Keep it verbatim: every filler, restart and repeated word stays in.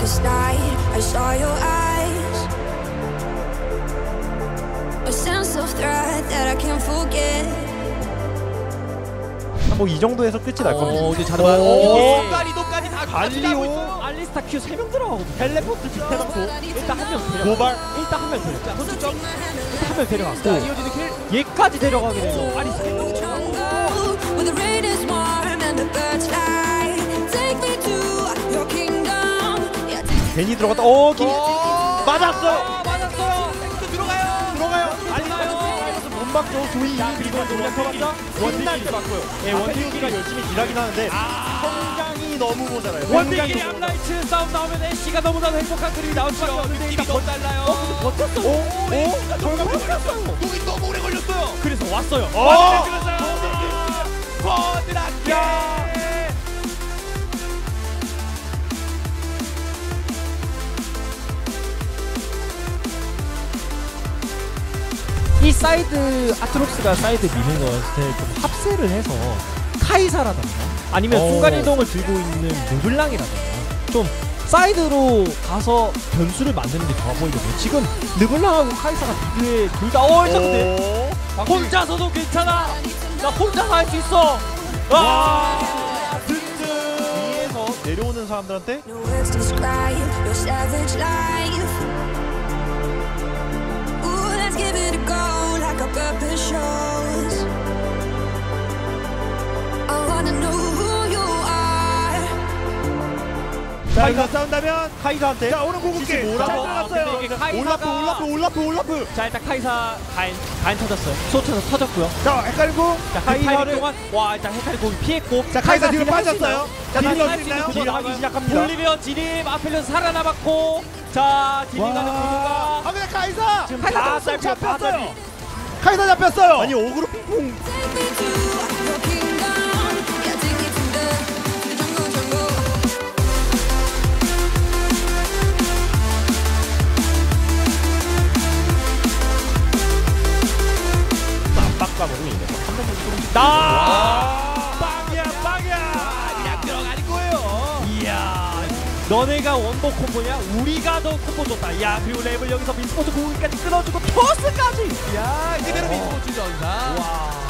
darkest night, I saw your eyes. A sense of threat that I can't forget. 뭐 이 정도에서 끝이 날 겁니다. 어, 이제 자르반. 오, 순간이동까지 다 갈리오. 알리스타 Q 세 명 들어가거든요. 텔레포트 뒷해놓고 일단 한 명 데려가. 고발. 일단 한 명 데려가. 자, 선수점. 일단 한 명 데려갔고. 자, 이어지는 킬. 얘까지 데려가게 되면 알리스타. Where the rain is warm and the birds fly. Take me to your kingdom. Yeah, take me 괜히 들어갔다. 어, 기 맞았어요. 아, 맞았어요. 또 들어가요. 들어가요. 알리나요? 못 막죠. 조이. 그리고 원태기가 원날 때 맞고요. 예, 원태기가 열심히 일하긴 하는데 성장이 너무 모자라요. 원딜끼리 암라이트 싸움 나오면 애쉬가 너무나도 행복한 그림이 나올 수밖에 없는데 이게 더 달라요. 어, 근데 버텼어요. 오, 오, 저희가 버텼어요. 여기 너무 오래 걸렸어요. 그래서 왔어요. 어, 버드라게. 이 사이드 아트록스가 사이드 미는 것을 좀 합세를 해서 카이사라던가 아니면 오. 순간이동을 들고 있는 르블랑이라던가 좀 사이드로 가서 변수를 만드는 게 좋아 보이거든요. 지금 르블랑하고 카이사가 미드에 둘 다 어, 일단 근데 혼자서도 괜찮아. 나 혼자서 할 수 있어. 와, 위에서 내려오는 사람들한테 no words to describe your savage life. Ooh, let's give it a go like our purpose shows. I wanna know who you are. 카이사 싸운다면 카이사한테 자, 오른 고국기. 뭐라고? 잘 들어갔어요. 근데 이게 카이사가- 올라프 올라프 올라프 올라프. 자, 일단 카이사 가인 가인 터졌어요. 소천은 터졌고요. 자, 헷갈리고 자, 그 카이사를 타이밍 동안 와, 일단 헤카리 공이 피했고. 자, 카이사 뒤로 딜을 할수 빠졌어요. 있나요? 자, 딜을 다시 할수 할수 있는 있나요? 그거 딜을 하기 나가요. 시작합니다. 볼리비언 진입 아펠리오스 살아남았고. 자, 딜이 가는 와. 구도가 아, 근데 카이사 지금 카이사 다 잡혔어요. 짧고 다 잡혔어요. 카이사 잡혔어요. 아니, 오그로 핑퐁. Take me to your kingdom. Yeah, take me to the, to the jungle, jungle. 압박감으로 인해서 한 번만 조금씩 나 빵이야, 빵이야. 그냥 들어가는 거예요. 이야, 너네가 원복 콤보냐? 우리가 더 콤보 좋다. 야, 그리고 랩을 여기서 민스포츠 공기까지 끊어주고 토스까지. 야, 이대로 민스포츠죠, 인사. 와.